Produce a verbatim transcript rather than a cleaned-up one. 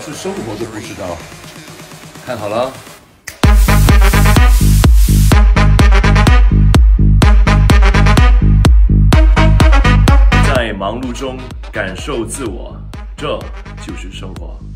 是生活都不知道。看好了。在忙碌中感受自我，这就是生活。